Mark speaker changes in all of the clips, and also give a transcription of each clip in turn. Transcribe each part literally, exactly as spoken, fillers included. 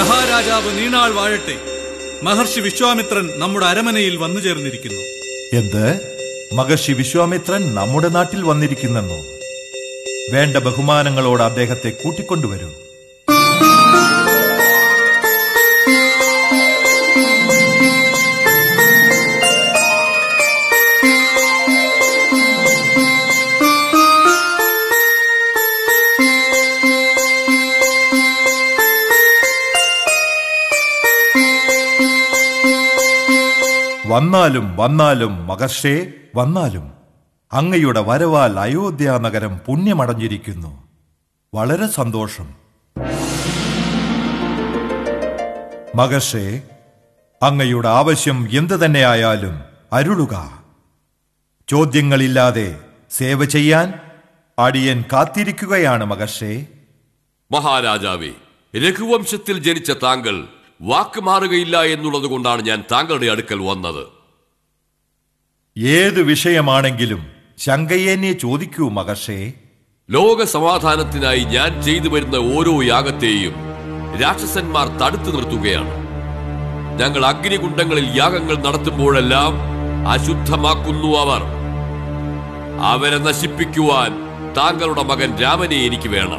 Speaker 1: മഹാരാജാവ് നീണാൾ വാഴട്ടെ. മഹർഷി വിശ്വാമിത്രൻ നമ്മുടെ അരമനയിൽ വന്നു ചേർന്നിരിക്കുന്നു.
Speaker 2: എന്ത്? മഹർഷി വിശ്വാമിത്രൻ നമ്മുടെ നാട്ടിൽ വന്നിരിക്കുന്നെന്നോ? വേണ്ട ബഹുമാനങ്ങളോട് അദ്ദേഹത്തെ കൂട്ടിക്കൊണ്ടുവരൂ. വന്നാലും വന്നാലും മഹർഷേ, വന്നാലും അങ്ങയുടെ വരവാൽ അയോധ്യ നഗരം പുണ്യമടഞ്ഞിരിക്കുന്നു. വളരെ സന്തോഷം. മഹർഷേ, അങ്ങയുടെ ആവശ്യം എന്തു തന്നെയായാലും അരുളുക. ചോദ്യങ്ങളില്ലാതെ സേവ ചെയ്യാൻ അടിയൻ കാത്തിരിക്കുകയാണ് മഹർഷേ.
Speaker 3: മഹാരാജാവേ, രഘുവംശത്തിൽ ജനിച്ച താങ്കൾ വാക്ക് മാറുകയില്ല എന്നുള്ളത് കൊണ്ടാണ് ഞാൻ താങ്കളുടെ അടുക്കൽ വന്നത്.
Speaker 2: ഏതു വിഷയമാണെങ്കിലും ശങ്കയെന്നെ ചോദിക്കൂ മഹർഷേ.
Speaker 3: ലോക സമാധാനത്തിനായി ഞാൻ ചെയ്തു വരുന്ന ഓരോ യാഗത്തെയും രാക്ഷസന്മാർ തടുത്തു നിർത്തുകയാണ്. ഞങ്ങൾ അഗ്നികുണ്ഡങ്ങളിൽ യാഗങ്ങൾ നടത്തുമ്പോഴെല്ലാം അശുദ്ധമാക്കുന്നു അവർ. അവരെ നശിപ്പിക്കുവാൻ താങ്കളുടെ മകൻ രാമനെ എനിക്ക് വേണം.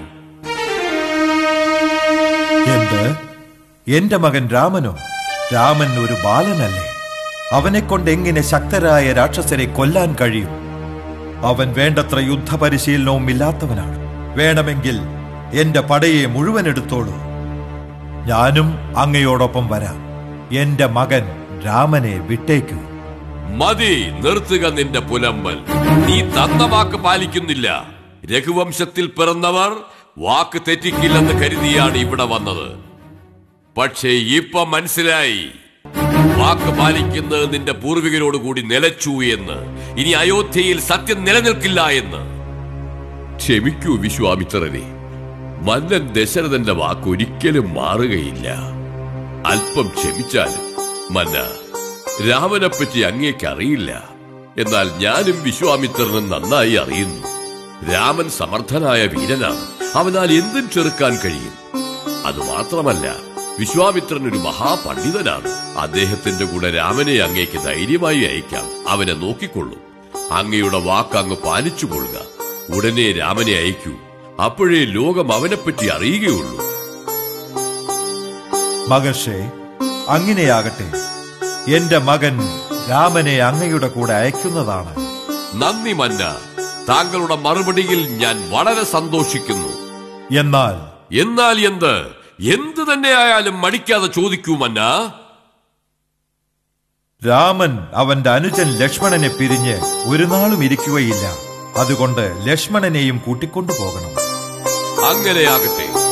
Speaker 2: എന്ത്? എന്റെ മകൻ രാമനോ? രാമൻ ഒരു ബാലനല്ലേ? അവനെ കൊണ്ട് എങ്ങനെ ശക്തരായ രാക്ഷസരെ കൊല്ലാൻ കഴിയും? അവൻ വേണ്ടത്ര യുദ്ധപരിശീലനവും ഇല്ലാത്തവനാണ്. വേണമെങ്കിൽ എന്റെ പടയെ മുഴുവൻ എടുത്തോളൂ. ഞാനും അങ്ങയോടൊപ്പം വരാം. എന്റെ മകൻ രാമനെ വിട്ടേക്കൂ.
Speaker 3: മതി, നിർത്തുക നിന്റെ പുലമ്പൽ. നീ തന്ന വാക്ക് പാലിക്കുന്നില്ല. രഘുവംശത്തിൽ പിറന്നവർ വാക്ക് തെറ്റിക്കില്ലെന്ന് കരുതിയാണ് ഇവിടെ വന്നത്. പക്ഷേ ഇപ്പൊ മനസ്സിലായി, വാക്ക് പാലിക്കുന്നത് നിന്റെ പൂർവികരോട് കൂടി നിലച്ചു എന്ന്. ഇനി അയോധ്യയിൽ സത്യം നിലനിൽക്കില്ല എന്ന്. ക്ഷമിക്കൂ വിശ്വാമിത്രനെ. മന്നൻ ദശരഥന്റെ വാക്ക് ഒരിക്കലും മാറുകയില്ല. അല്പം ക്ഷമിച്ചാലും മന്ന, രാമനെപ്പറ്റി അങ്ങേക്ക് അറിയില്ല. എന്നാൽ ഞാനും വിശ്വാമിത്രനും നന്നായി അറിയുന്നു. രാമൻ സമർത്ഥനായ വീരനാണ്. അവനാൽ എന്തും ചെറുക്കാൻ കഴിയും. അതുമാത്രമല്ല, വിശ്വാമിത്രൻ ഒരു മഹാപണ്ഡിതനാണ്. അദ്ദേഹത്തിന്റെ കൂടെ രാമനെ അങ്ങേക്ക് ധൈര്യമായി അയക്കാം. അവനെ നോക്കിക്കൊള്ളും. അങ്ങയുടെ വാക്ക് അങ്ങ് പാലിച്ചുകൊള്ളുക. ഉടനെ രാമനെ അയക്കൂ. അപ്പോഴേ ലോകം അവനെപ്പറ്റി അറിയുകയുള്ളൂ.
Speaker 2: മഹർഷേ, അങ്ങനെയാകട്ടെ. എന്റെ മകൻ രാമനെ അങ്ങയുടെ കൂടെ അയക്കുന്നതാണ്.
Speaker 3: നന്ദി മന്ന. താങ്കളുടെ മറുപടിയിൽ ഞാൻ വളരെ സന്തോഷിക്കുന്നു.
Speaker 2: എന്നാൽ
Speaker 3: എന്നാൽ എന്ത്? എന്തു തന്നെയായാലും മടിക്കാതെ ചോദിക്കൂ മന്ന.
Speaker 2: രാമൻ അവന്റെ അനുജൻ ലക്ഷ്മണനെ പിരിഞ്ഞ് ഒരു നാളും ഇരിക്കുകയില്ല. അതുകൊണ്ട് ലക്ഷ്മണനെയും കൂട്ടിക്കൊണ്ടുപോകണം.
Speaker 3: അങ്ങനെയാകട്ടെ.